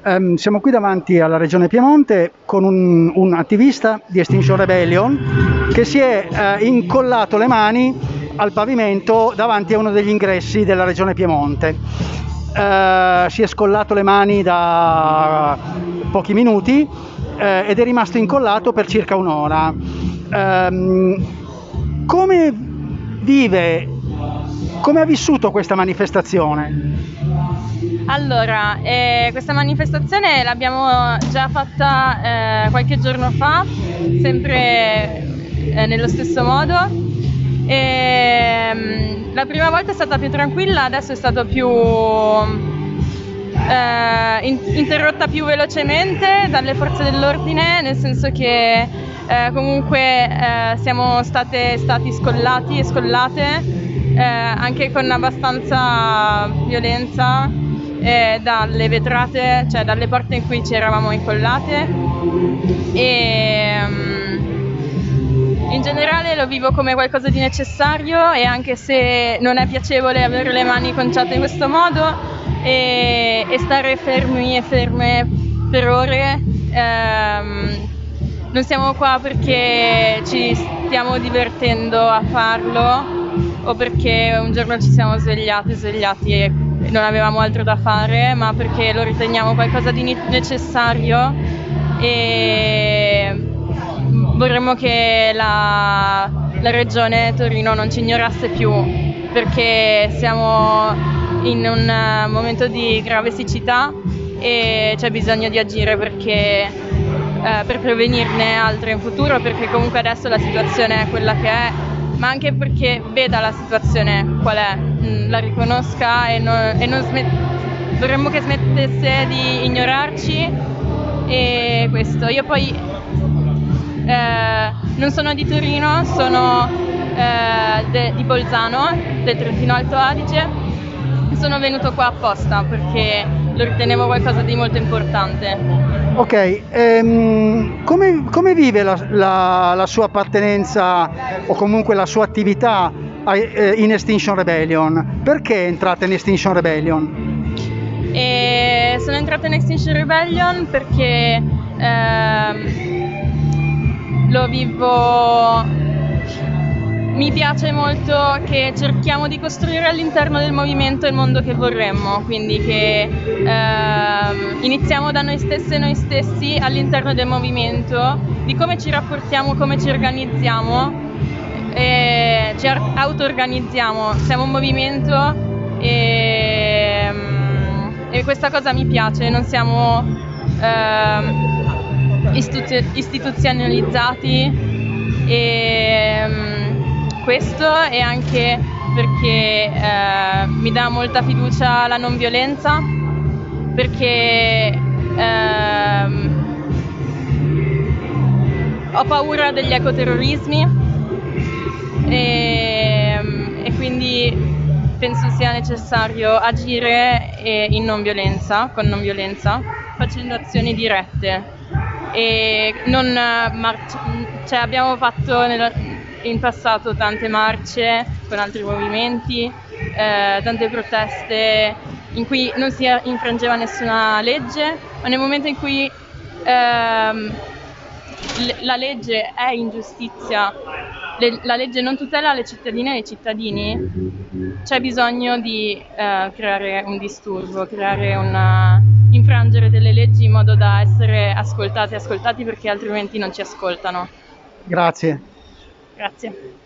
Siamo qui davanti alla Regione Piemonte con un attivista di Extinction Rebellion che si è incollato le mani al pavimento davanti a uno degli ingressi della Regione Piemonte. Si è scollato le mani da pochi minuti ed è rimasto incollato per circa un'ora. Come ha vissuto questa manifestazione? Allora, questa manifestazione l'abbiamo già fatta qualche giorno fa, sempre nello stesso modo. La prima volta è stata più tranquilla, adesso è stato più interrotta più velocemente dalle forze dell'ordine, nel senso che comunque siamo stati scollati e scollate anche con abbastanza violenza dalle vetrate, cioè dalle porte in cui ci eravamo incollate, e in generale lo vivo come qualcosa di necessario, e anche se non è piacevole avere le mani conciate in questo modo e stare fermi e ferme per ore, non siamo qua perché ci stiamo divertendo a farlo o perché un giorno ci siamo svegliati e non avevamo altro da fare, ma perché lo riteniamo qualcosa di necessario e vorremmo che la Regione Torino non ci ignorasse più, perché siamo in un momento di grave siccità e c'è bisogno di agire per prevenirne altre in futuro, perché comunque adesso la situazione è quella che è, ma anche perché veda la situazione qual è, la riconosca e vorremmo che smettesse di ignorarci, e questo. Io poi non sono di Torino, sono di Bolzano, del Trentino Alto Adige. Sono venuto qua apposta perché lo ritenevo qualcosa di molto importante. Ok, come vive la sua appartenenza o comunque la sua attività in Extinction Rebellion? Perché è entrata in Extinction Rebellion? Sono entrata in Extinction Rebellion perché lo vivo. Mi piace molto che cerchiamo di costruire all'interno del movimento il mondo che vorremmo, quindi che iniziamo da noi stessi all'interno del movimento, di come ci rapportiamo, come ci organizziamo, ci auto-organizziamo, siamo un movimento e questa cosa mi piace, non siamo istituzionalizzati, e questo è anche perché mi dà molta fiducia la non violenza, perché ho paura degli ecoterrorismi e quindi penso sia necessario agire in non violenza, con non violenza, facendo azioni dirette e non cioè abbiamo fatto in passato tante marce con altri movimenti, tante proteste in cui non si infrangeva nessuna legge, ma nel momento in cui la legge è ingiustizia, la legge non tutela le cittadine e i cittadini, c'è bisogno di creare un disturbo, infrangere delle leggi in modo da essere ascoltati perché altrimenti non ci ascoltano. Grazie. Grazie.